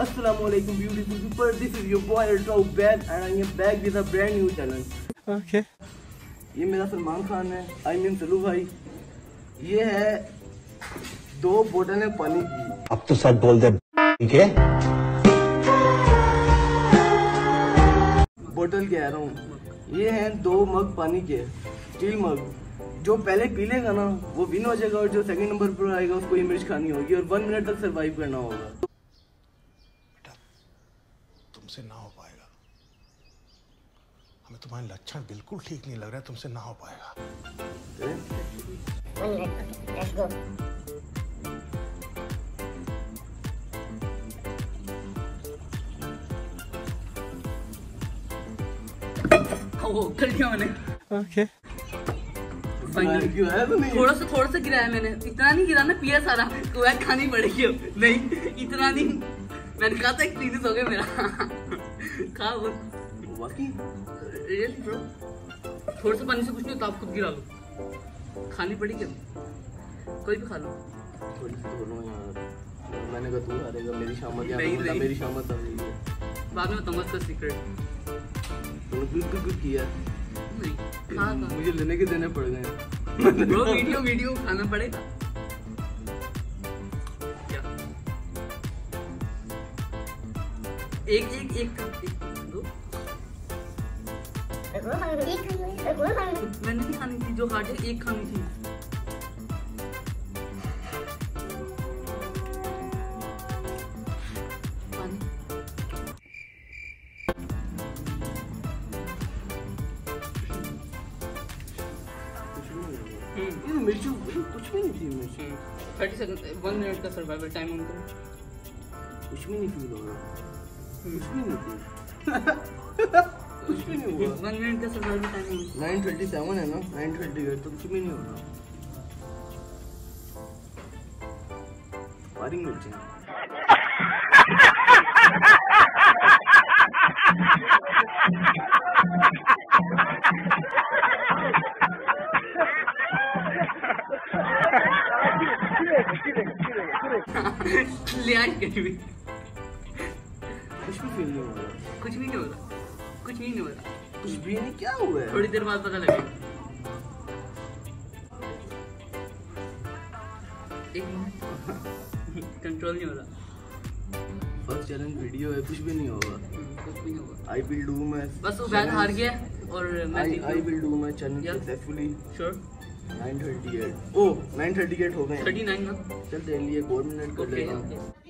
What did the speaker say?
Assalamualaikum beautiful people, this is your boy Ultra Ben and I am back with a brand new challenge. Okay. ये मेरा सलमान खान है, I mean सलू भाई। ये है 2 बोतलें पानी की। अब तो सच बोल दे, ठीक है? बोतल कह रहा हूँ। ये हैं 2 मग पानी के, स्टील मग। जो पहले पी लेगा ना वो विन हो जाएगा और जो सेकंड नंबर पर आएगा उसको ये मिर्च खानी होगी और 1 मिनट तक सरवाइव करना होगा। बेटा तुमसे ना हो पाएगा, हमें तुम्हारे लक्षण बिल्कुल ठीक नहीं लग रहा है, तुमसे ना हो पाएगा। 1 minute, let's go. वो कर दिया मैंने। Okay. थोड़ा सा गिराया मैंने, इतना नहीं गिरा ना, पिया सारा वह खानी पड़ेगी। नहीं इतना नहीं, मैंने कहा था एक्सपीरियंस हो गया मेरा। खा वो रियली ब्रो, थोड़ा सा पानी से कुछ नहीं होता, आप खुद गिरा लो, खानी पड़ेगी। कोई भी खा लो। थोड़ी सी तो लो यार, मैंने कहा तू हारेगा, मेरी शामत यार, मेरी शामत आ रही है। बाद में बताऊंगा इसका सीक्रेट। तूने बिल्कुल कुछ किया नहीं, मुझे लेने के देने पड़ गए। ब्रो वीडियो खाना पड़ेगा। क्या एक दो मैंने नहीं खानी थी, जो हार्ड है एक खानी थी। मिर्ची कुछ भी नहीं थी। मिर्ची 30 सेकंड 1 मिनट का सर्वाइवल टाइम उनको कुछ भी नहीं फील हो रहा, कुछ भी नहीं थी। कुछ भी नहीं हुआ। 1 मिनट का सर्वाइवल टाइम 9:37 है ना, 9:38 तो कुछ भी नहीं हो रहा। पारिंग मिर्ची ले आज कहीं भी कुछ भी फील नहीं हो रहा, कुछ भी नहीं हो रहा, कुछ भी नहीं हो रहा, कुछ भी नहीं। क्या हुआ है? थोड़ी देर बाद पता लगेगा। एक मिनट कंट्रोल नहीं हो रहा। फर्स्ट चैलेंज वीडियो है, कुछ भी नहीं होगा। कुछ भी नहीं होगा। आई विल डू माय बस वो बैन हार गया और मैं I will do my challenge successfully. Sure 9:38 oh 9:38 हो गए। 39 ना, चल तेरे लिए 4 मिनट कर लेगा।